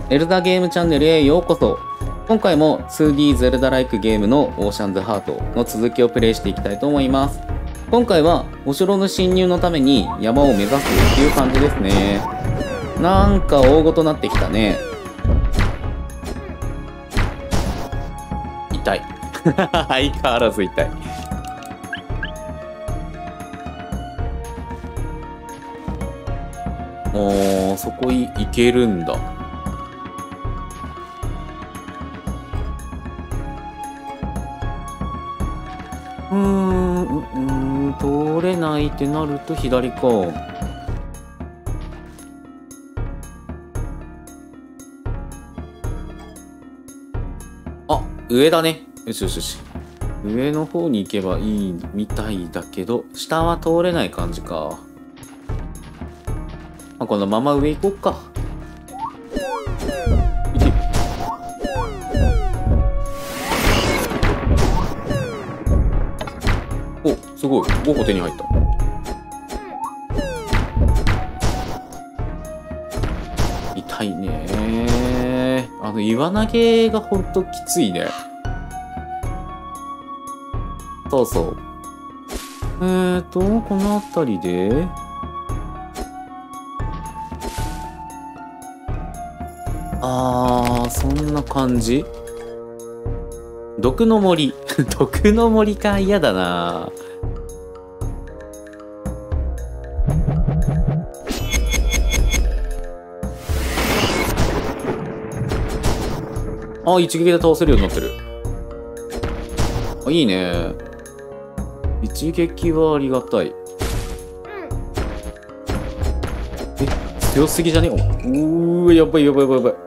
エルダゲームチャンネルへようこそ。今回も 2D ゼルダライクゲームのオーシャンズハートの続きをプレイしていきたいと思います。今回はお城の侵入のために山を目指すっていう感じですね。なんか大ごとなってきたね。痛い。相変わらず痛い。そこ行けるんだ。通れないってなると左か。あ、上だね。よしよしよし。上の方に行けばいいみたいだけど、下は通れない感じか。まあ、このまま上行こっか。行け。お、すごい。5個手に入った。痛いねー。岩投げがほんときついね。そうそう。この辺りでそんな感じ。毒の森。毒の森か、嫌だな。一撃で倒せるようになってる。いいね。一撃はありがたい。強すぎじゃね？やばいやばいやばいやばい。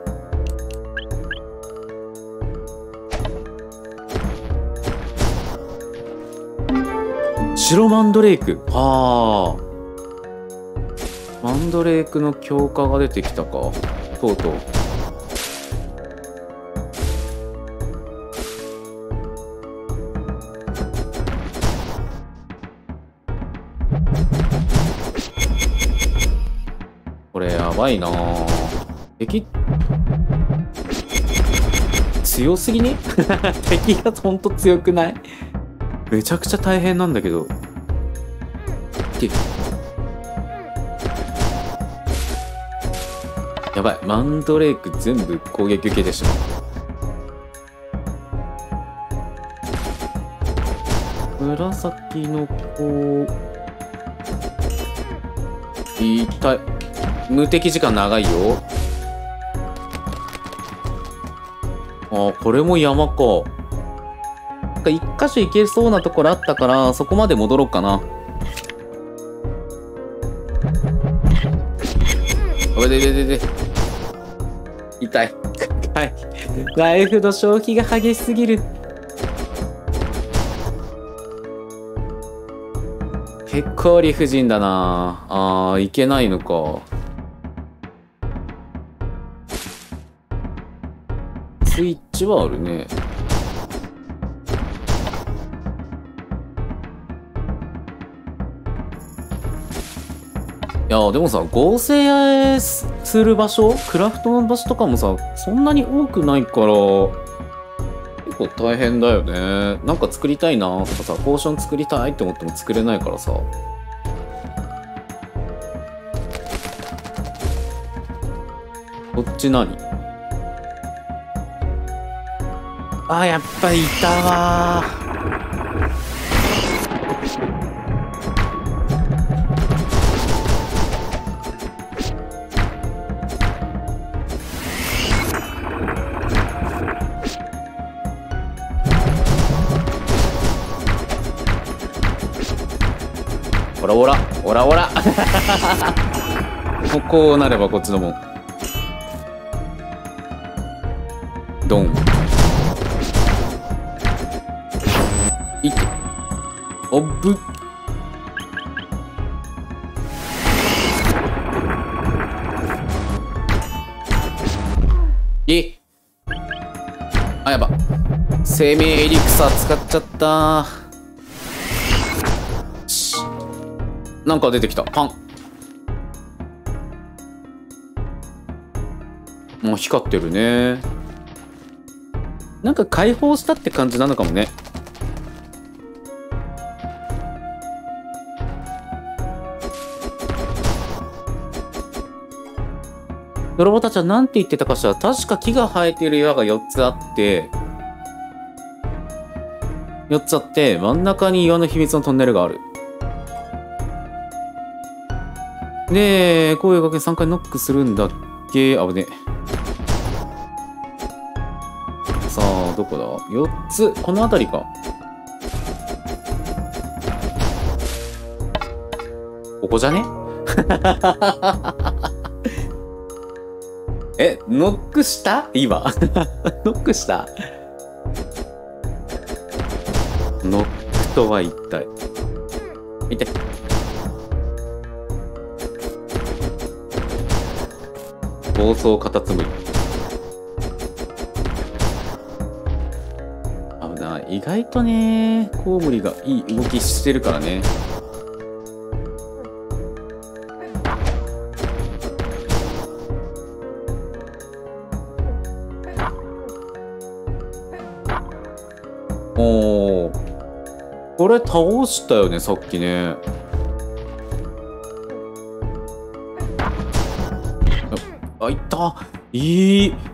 白マンドレーク。マンドレークの強化が出てきたか。とうとう。これやばいなぁ。敵強すぎね？敵がほんと強くない？めちゃくちゃ大変なんだけど。やばい。マンドレーク全部攻撃受けてしまう。紫の子。痛い。無敵時間長いよ。これも山か。一箇所行けそうなところあったから、そこまで戻ろうかな。で。痛い。ライフの消費が激しすぎる。結構理不尽だな。いけないのか。スイッチはあるね。いやでもさ、合成する場所、クラフトの場所とかもさ、そんなに多くないから、結構大変だよね。なんか作りたいなとかさ、ポーション作りたいって思っても作れないからさ。こっち何？やっぱりいたわー。オラこうなればこっちのもん。ドン。いって。おぶ。やば。生命エリクサー使っちゃったー。なんか出てきた。パン。 もう光ってるね。なんか解放したって感じなのかもね。泥棒たちは何て言ってたかしら。確か木が生えている岩が4つあって、真ん中に岩の秘密のトンネルがある。で、声をかけ3回ノックするんだっけ。危ね。さあ、どこだ ?4 つ。この辺りか。ここじゃねえ、ノックした今。ノックしたノックとは一体。見て。暴走カタツムリ。危ない。意外とね、コウモリがいい動きしてるからね。おー。これ倒したよね、さっきね。あ、いった。いい。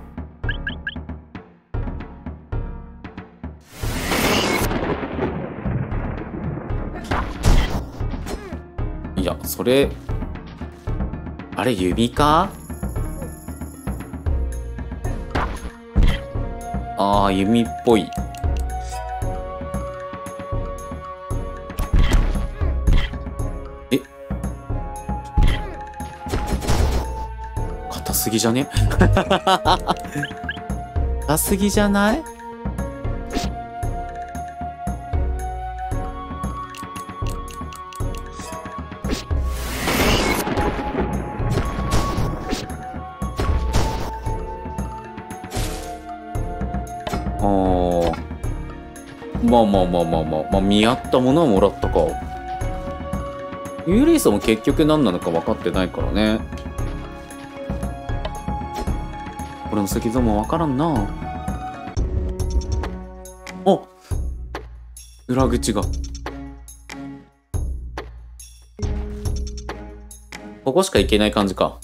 いや、それ、あれ、弓か？ああ、弓っぽい。え？硬すぎじゃね？硬すぎじゃない？まあ、見合ったものはもらったか。ユーリーソも結局何なのか分かってないからね。これの石像も分からんな。あ、裏口が。ここしか行けない感じか。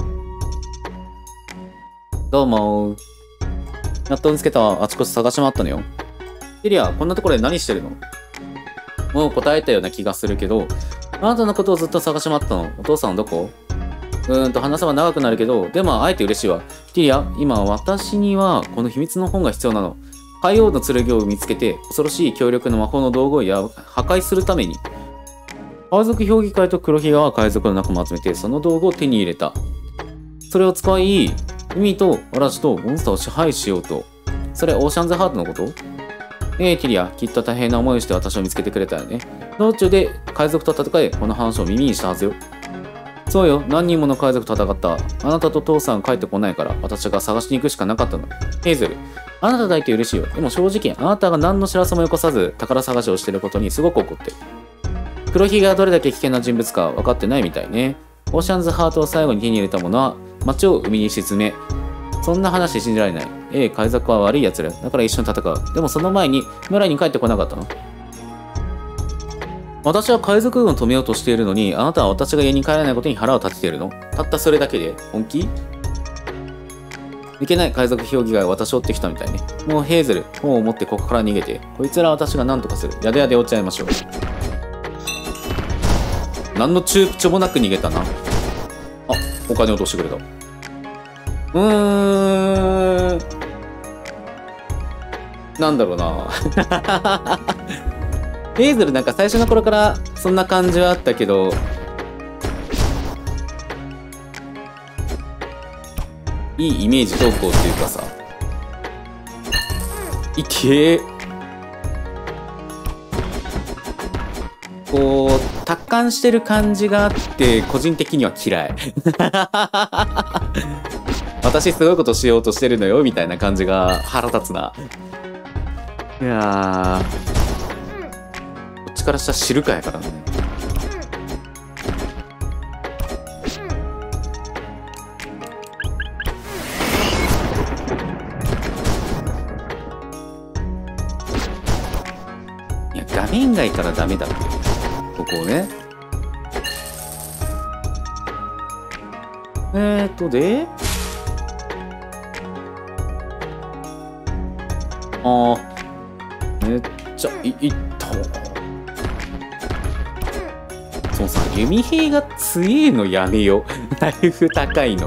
どうも。やっと見つけたわ。あちこち探し回ったのよ。テリア、こんなところで何してるの？もう答えたような気がするけど、あなたのことをずっと探し回ったの。お父さんはどこ？話せば長くなるけど、でもあえて嬉しいわ。テリア、今私にはこの秘密の本が必要なの。海王の剣を見つけて、恐ろしい強力な魔法の道具を破壊するために。海賊評議会と黒ひげは海賊の仲間を集めて、その道具を手に入れた。それを使い、海と嵐とモンスターを支配しようと。それオーシャンズハートのこと？ティリア、きっと大変な思いをして私を見つけてくれたよね。道中で海賊と戦い、この話を耳にしたはずよ。そうよ、何人もの海賊と戦った。あなたと父さん帰ってこないから、私が探しに行くしかなかったの。ヘイゼル、あなただいて嬉しいよ。でも正直、あなたが何の知らせもよこさず、宝探しをしていることにすごく怒ってる。黒ひげがどれだけ危険な人物か分かってないみたいね。オーシャンズハートを最後に手に入れたものは、街を海に沈め、そんな話信じられない。海賊は悪い奴ら。だから一緒に戦う。でもその前に村に帰ってこなかったの？私は海賊軍を止めようとしているのに、あなたは私が家に帰らないことに腹を立てているの？たったそれだけで本気？いけない。海賊評議会は私を追ってきたみたいね。もうヘーゼル、本を持ってここから逃げて。こいつらは私が何とかする。やでやで落ち合いましょう。何の躊躇もなく逃げたな。あ、お金落としてくれた。なんだろうな。ヘイゼルなんか最初の頃からそんな感じはあったけど、いいイメージ投稿っていうかさ、いけー。こう、達観してる感じがあって、個人的には嫌い。私すごいことしようとしてるのよみたいな感じが腹立つな。いやー、こっちからしたら知るかやからね。 面がいたらダメだって。ここをね。で、めっちゃいったわ。そうさ、弓兵が強えのやめよ。ライフ高いの。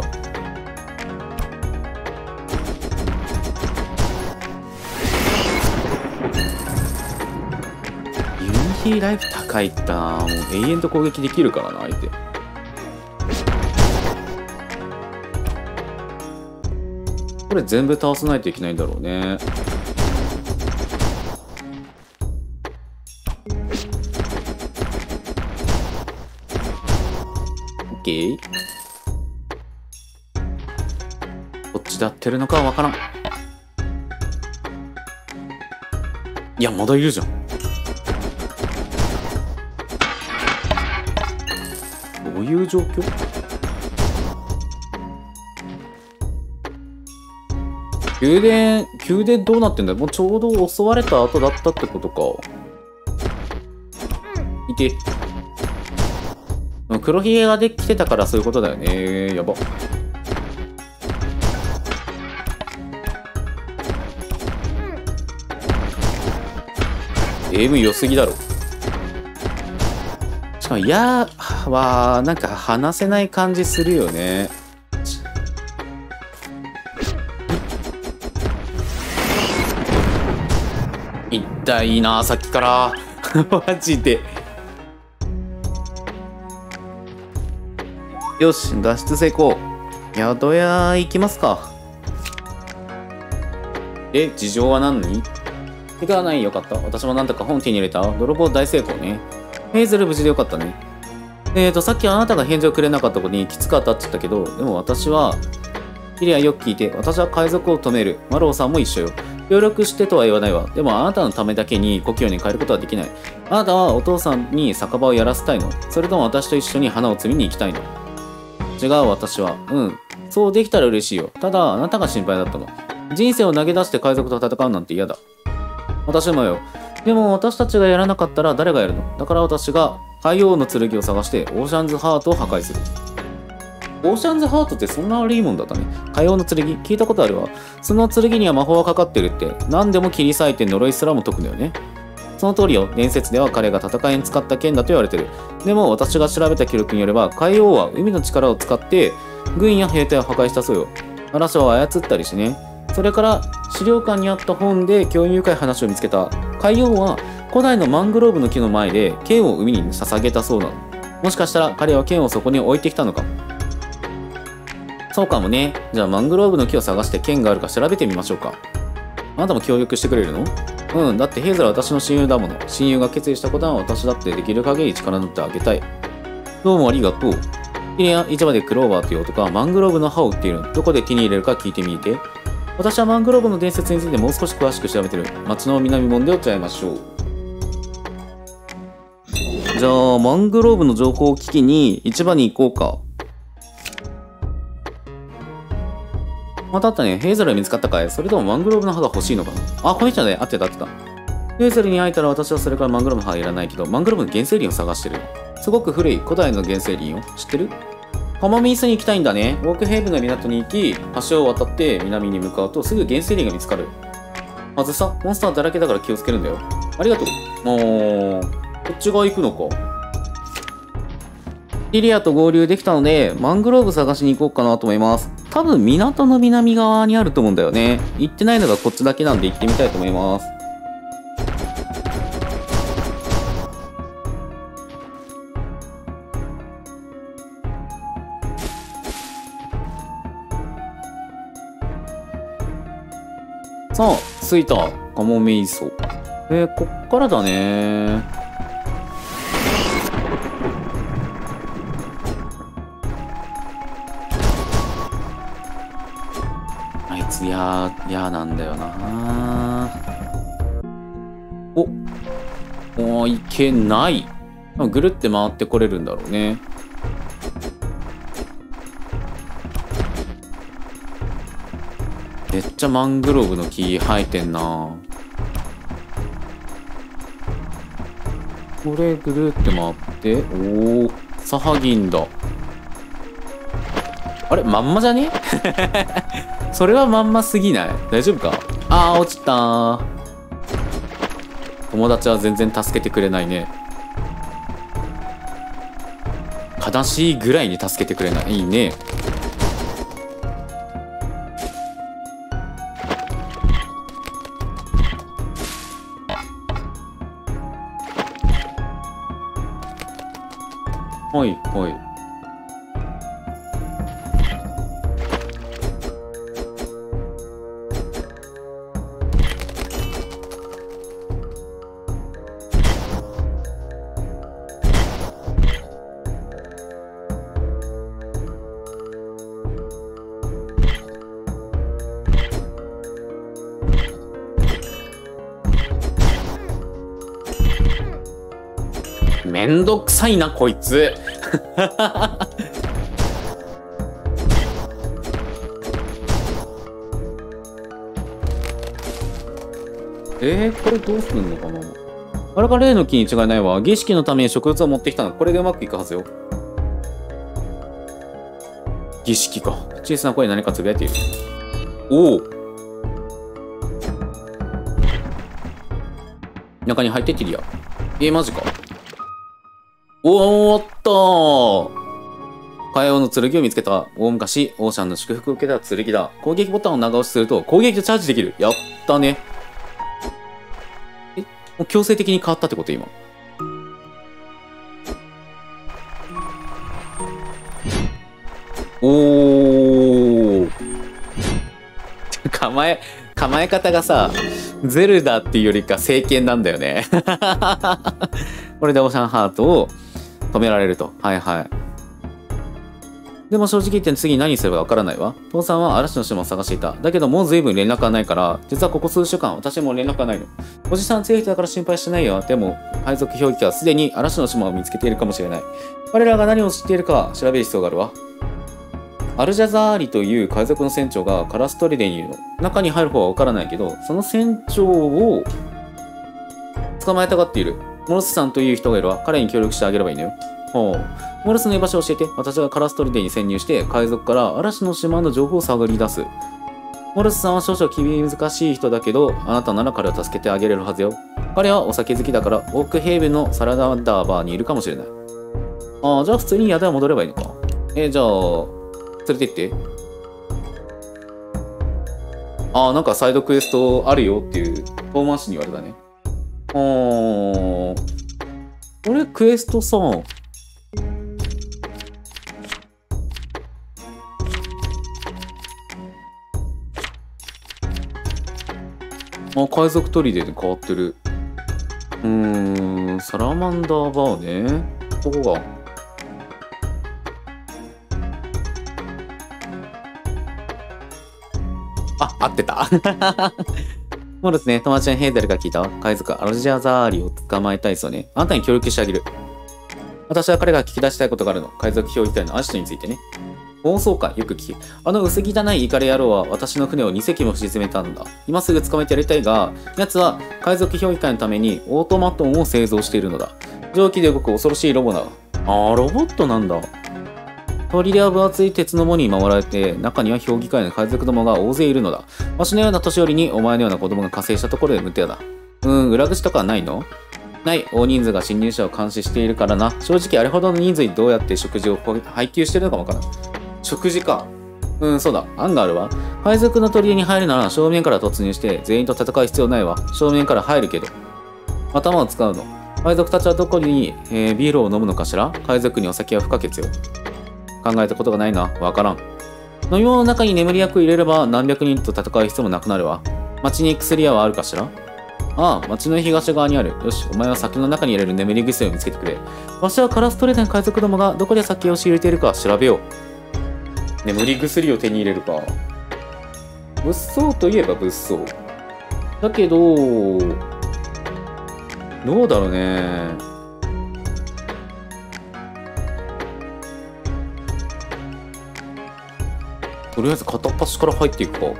弓兵ライフ高いったもう永遠と攻撃できるからな、相手。これ全部倒さないといけないんだろうね。オッケー。こっちで合ってるのかはわからん。いや、まだいるじゃん。どういう状況？宮殿どうなってんだよ。もうちょうど襲われた後だったってことか。いて。黒ひげができてたからそういうことだよね。やば。エイム良すぎだろ。しかも、矢は、なんか離せない感じするよね。痛いな、さっきから。マジで。よし、脱出成功。宿屋行きますか。事情は何に？手がない。よかった。私もなんとか本手に入れた。泥棒大成功ね。ヘイゼル無事でよかったね。さっきあなたが返事をくれなかったことにきつかったって言ったけど、でも私は、キリアよく聞いて、私は海賊を止める。マローさんも一緒よ。協力してとは言わないわ。でもあなたのためだけに故郷に帰ることはできない。あなたはお父さんに酒場をやらせたいの？それとも私と一緒に花を摘みに行きたいの？違う、私は。そうできたら嬉しいよ。ただ、あなたが心配だったの。人生を投げ出して海賊と戦うなんて嫌だ。私もよ。でも私たちがやらなかったら誰がやるの？だから私が海王の剣を探してオーシャンズハートを破壊する。オーシャンズハートってそんな悪いもんだったね。海王の剣聞いたことあるわ。その剣には魔法がかかってるって。何でも切り裂いて呪いすらも解くのよね。その通りよ。伝説では彼が戦いに使った剣だと言われてる。でも私が調べた記録によれば、海王は海の力を使って軍や兵隊を破壊したそうよ。嵐を操ったりしね。それから資料館にあった本で興味深い話を見つけた。海王は古代のマングローブの木の前で剣を海に捧げたそうなの。もしかしたら彼は剣をそこに置いてきたのかも。そうかもね。じゃあマングローブの木を探して剣があるか調べてみましょうか。あなたも協力してくれるの？だってヘイゼルは私の親友だもの。親友が決意したことは私だってできる限り力になってあげたい。どうもありがとう。キリア市場でクローバーという男はマングローブの葉を売っている。どこで手に入れるか聞いてみて。私はマングローブの伝説についてもう少し詳しく調べてる。町の南門でお茶会いましょう。じゃあ、マングローブの情報を聞きに市場に行こうか。またあったね。ヘイゼルは見つかったかい？それともマングローブの葉が欲しいのかな？あ、この人ね。合ってた。ヘイゼルに会えたら私はそれからマングローブの葉はいらないけど、マングローブの原生林を探してるの。すごく古い古代の原生林を知ってる？カモミースに行きたいんだね。ウォークヘイブンの港に行き、橋を渡って南に向かうとすぐ原生林が見つかる。まずさ、モンスターだらけだから気をつけるんだよ。ありがとう。こっち側行くのか。リリアと合流できたので、マングローブ探しに行こうかなと思います。多分港の南側にあると思うんだよね。行ってないのがこっちだけなんで行ってみたいと思います。さあ、着いた。カモメイソ。こっからだね。あいつやなんだよな。いけない。ぐるって回ってこれるんだろうね。めっちゃマングローブの木生えてんな。 これぐるって回って、おお、サハギンだ。あれまんまじゃねそれはまんますぎない？大丈夫か？あー、落ちたー。友達は全然助けてくれないね。悲しいぐらいに助けてくれない。いいね。はいはい。めんどくさいなこいつこれどうするのかな。あれが例の木に違いないわ。儀式のために植物を持ってきたの。これでうまくいくはずよ。儀式か。小さな声で何かつぶやいている。おお。中に入ってってるや。マジか。おーっとー。海王の剣を見つけた。大昔、オーシャンの祝福を受けた剣だ。攻撃ボタンを長押しすると攻撃でチャージできる。やったね。もう強制的に変わったってこと今。おー。構え方がさ、ゼルダっていうよりか聖剣なんだよね。これでオーシャンハートを止められると。はいはい。でも正直言って次何すればわからないわ。父さんは嵐の島を探していた。だけどもう随分連絡がないから、実はここ数週間私も連絡がないの。おじさん強い人だから心配してないよ。でも、配属表記はすでに嵐の島を見つけているかもしれない。彼らが何を知っているか調べる必要があるわ。アルジャザーリという海賊の船長がカラストリデにいるの。中に入る方はわからないけど、その船長を捕まえたがっている。モロスさんという人がいるわ。彼に協力してあげればいいのよ。ほう。モロスの居場所を教えて。私がカラストリデに潜入して、海賊から嵐の島の情報を探り出す。モロスさんは少々難しい人だけど、あなたなら彼を助けてあげれるはずよ。彼はお酒好きだから、オークヘイブンのサラダーバーにいるかもしれない。ああ、じゃあ普通に宿へ戻ればいいのか。じゃあ、連れて行って。ああ、なんかサイドクエストあるよっていう遠回しに言われたね。これクエストさ、海賊砦で変わってる。サラマンダーバーね。ここが。合ってた。そうですね。友達のヘーゼルが聞いた海賊アルジャザーリを捕まえたいそうね。あなたに協力してあげる。私は彼が聞き出したいことがあるの。海賊評議会のアシトについてね。そうか。よく聞き。あの薄汚いイカレ野郎は私の船を2隻も沈めたんだ。今すぐ捕まえてやりたいが、奴は海賊評議会のためにオートマトンを製造しているのだ。蒸気で動く恐ろしいロボだ。ロボットなんだ。砦は分厚い鉄の門に守られて、中には評議会の海賊どもが大勢いるのだ。わしのような年寄りにお前のような子供が加勢したところで無手だ。裏口とかはないの？ない。大人数が侵入者を監視しているからな。正直あれほどの人数にどうやって食事を配給してるのかわからん。食事か。そうだ。案があるわ。海賊の砦に入るなら正面から突入して全員と戦う必要ないわ。正面から入るけど。頭を使うの。海賊たちはどこに、ビールを飲むのかしら？海賊にお酒は不可欠よ。考えたことがないな。わからん。飲み物の中に眠り薬入れれば何百人と戦う必要もなくなるわ。町に薬屋はあるかしら？ああ、町の東側にある。よし、お前は酒の中に入れる眠り薬を見つけてくれ。わしはカラストレーダーの海賊どもがどこで酒を仕入れているか調べよう。眠り薬を手に入れるか。物騒といえば物騒。だけど、どうだろうね。とりあえず片っ端から入っていくか。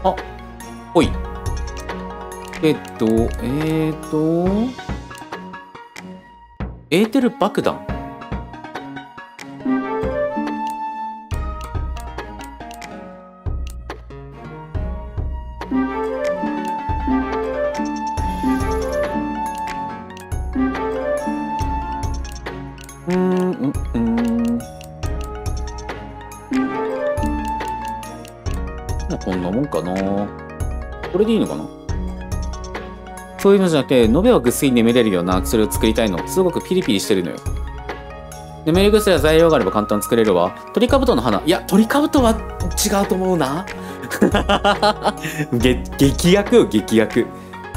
ほい。 エーテル爆弾。こんなもんかな。これでいいのかな。そういうのじゃなくて、延べはぐっすり眠れるような薬を作りたいの。すごくピリピリしてるのよ。眠り薬や材料があれば簡単に作れるわ。トリカブトの花。いや、トリカブトは違うと思うな。劇薬よ、劇薬。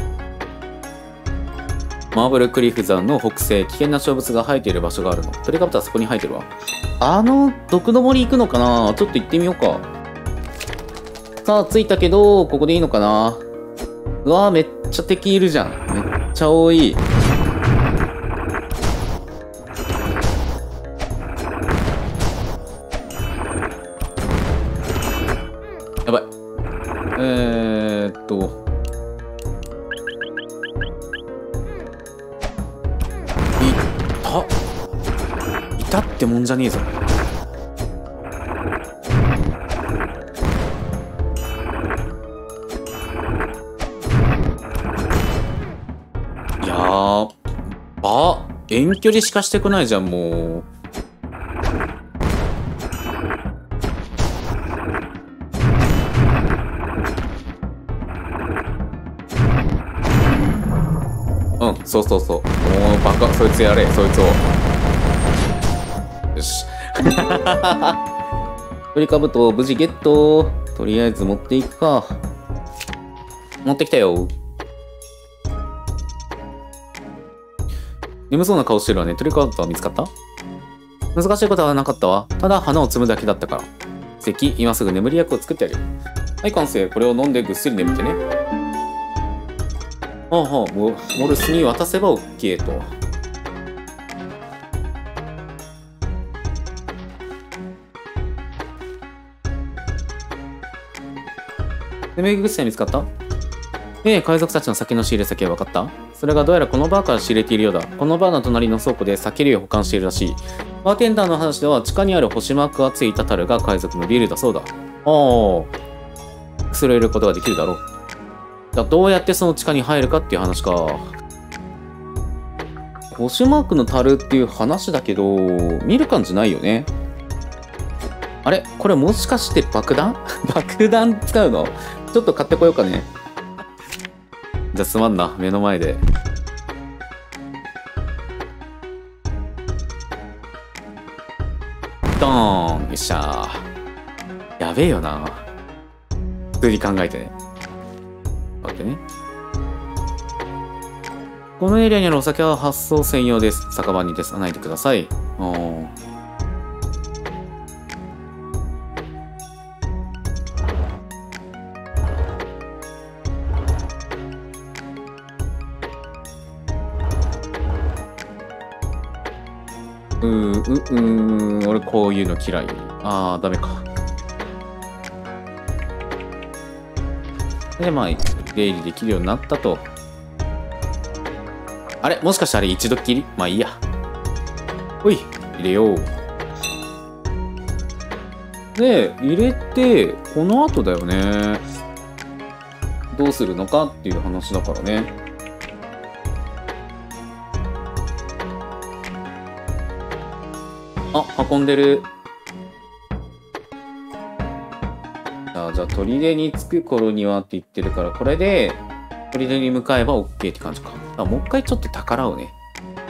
マーブルクリフ山の北西、危険な小物が生えている場所があるの。トリカブトはそこに生えてるわ。毒の森行くのかな。ちょっと行ってみようか。さあ、着いたけど、ここでいいのかな。うわー、めっちゃ敵いるじゃん。めっちゃ多い。やばい。いたってもんじゃねえぞ。遠距離しかしてこないじゃん、もう。うん、そうそうそう。もうバカ、そいつやれ、そいつを。よし。トリカブト無事ゲット。とりあえず持っていくか。持ってきたよ。眠そうな顔してるわね。トリカブトは見つかった？難しいことはなかったわ。ただ花を摘むだけだったから。関、今すぐ眠り薬を作ってあげる。はい、完成。これを飲んでぐっすり眠ってね。モルスに渡せば OK と。眠り薬見つかった？海賊たちの酒の仕入れ先は分かった？それがどうやらこのバーから仕入れているようだ。このバーの隣の倉庫で酒類を保管しているらしい。バーテンダーの話では地下にある星マークがついた樽が海賊のビールだそうだ。それを入れることができるだろう。どうやってその地下に入るかっていう話か。星マークの樽っていう話だけど、見る感じないよね。あれこれもしかして爆弾爆弾使うの？ちょっと買ってこようかね。じゃあすまんな、目の前で。ドーン、よっしゃー。やべえよな。普通に考えてね。待ってね。このエリアにあるお酒は発送専用です。酒場にです。ないでください。俺こういうの嫌い。ダメか。で、まあ、出入りできるようになったと。あれもしかしてあれ一度きり？まあいいや。ほい、入れよう。で、入れて、この後だよね。どうするのかっていう話だからね。運んでる。じゃあ、砦に着く頃にはって言ってるから、これで、砦に向かえば OK って感じか。もう一回ちょっと宝をね。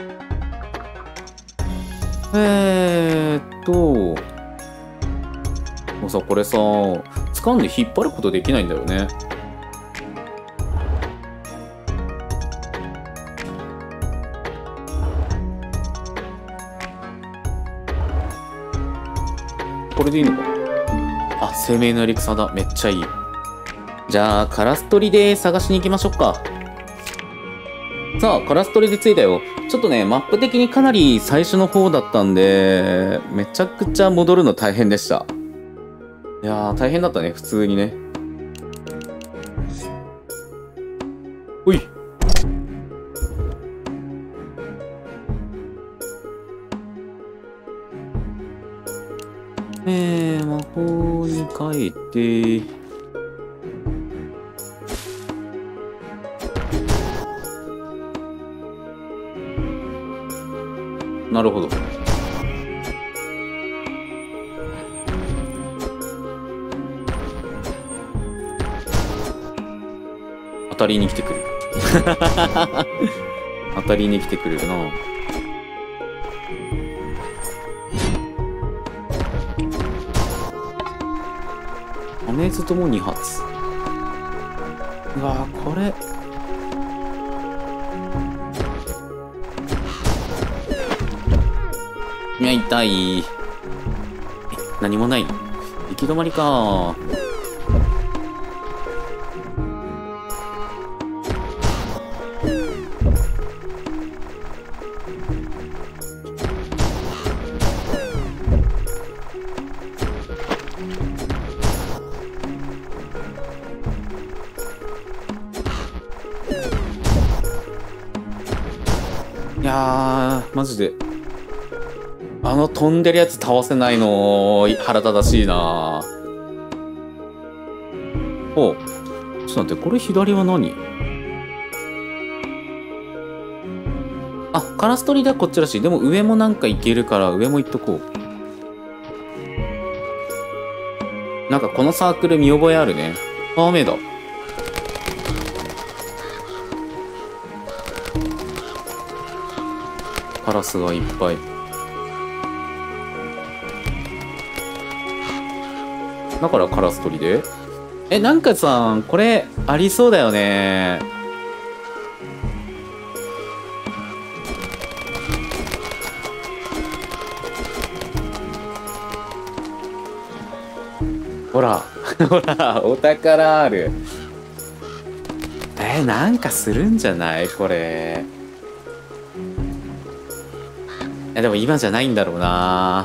もうさ、これさ、掴んで引っ張ることできないんだよね。これでいいのか。生命のエリクサだ。めっちゃいい。じゃあ、カラストリで探しに行きましょうか。さあ、カラストリで着いたよ。ちょっとね、マップ的にかなり最初の方だったんで、めちゃくちゃ戻るの大変でした。いやー、大変だったね、普通にね。ほい。 魔法に変えて、なるほど。当たりに来てくる。当たりに来てくれるな。破滅とも2発。うわー、これ。いや、痛い。何もない。行き止まりか。いやー、マジで。飛んでるやつ倒せないの、腹立たしいな。お、ちょっと待って、これ左は何？あ、カラストリではこっちらしい。でも上もなんかいけるから、上も行っとこう。なんかこのサークル見覚えあるね。雨だ。カラスがいっぱい。だからカラス取りで。なんかさ、これありそうだよね。ほらほら、お宝ある。なんかするんじゃないこれ。でも今じゃないんだろうな。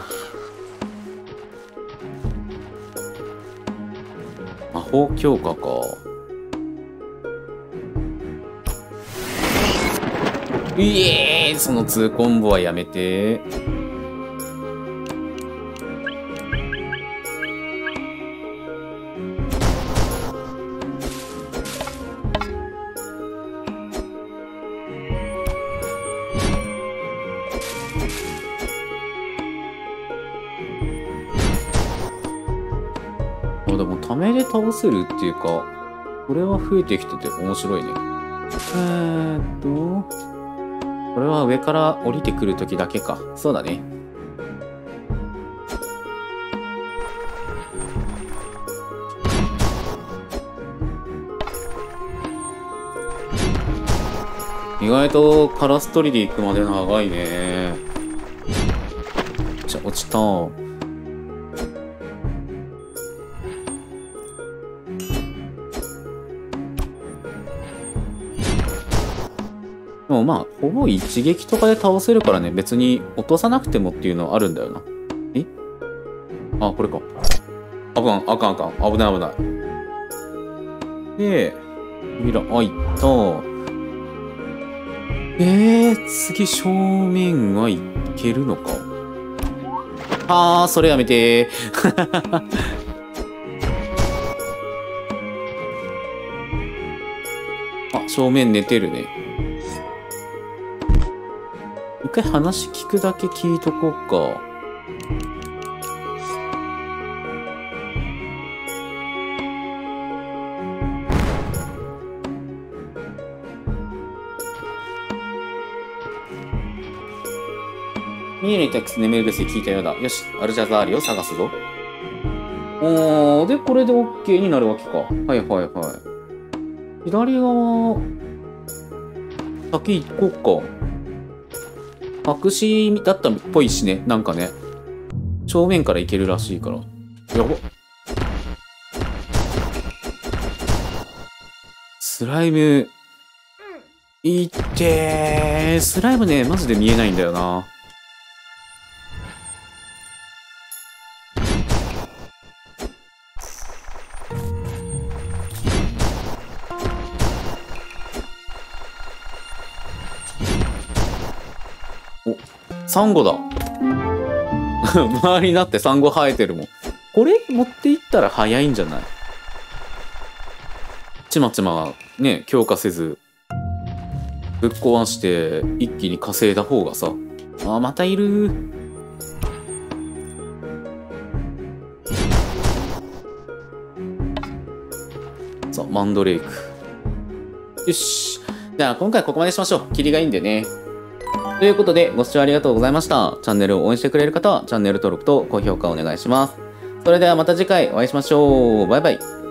魔法強化か。その2コンボはやめて。でもためで倒せるっていうか、これは増えてきてて面白いね。これは上から降りてくるときだけか。そうだね。意外とカラス取りで行くまで長いね。じゃあ落ちた。でもまあ、ほぼ一撃とかで倒せるからね、別に落とさなくてもっていうのはあるんだよな。あ、これか。あかん、あかん、あかん。危ない、危ない。で、扉開いた。次正面はいけるのか。それやめてー。正面寝てるね。一回話聞くだけ聞いとこうか。ミエルに託す眠る癖聞いたようだ。よし、アルジャザーリを探すぞ。で、これで OK になるわけか。はいはいはい。左側、先行こうか。白紙だったっぽいしね。なんかね。正面から行けるらしいから。やば。スライム。いってー。スライムね、マジで見えないんだよな。サンゴだ。 周りになってサンゴ生えてるもん。これ持っていったら早いんじゃない？ちまちまね、強化せず、ぶっ壊して一気に稼いだ方がさ。あ、またいる。さあ、マンドレイク。よし。じゃあ今回ここまでしましょう。キリがいいんでね。ということで、ご視聴ありがとうございました。チャンネルを応援してくれる方は、チャンネル登録と高評価お願いします。それではまた次回お会いしましょう。バイバイ。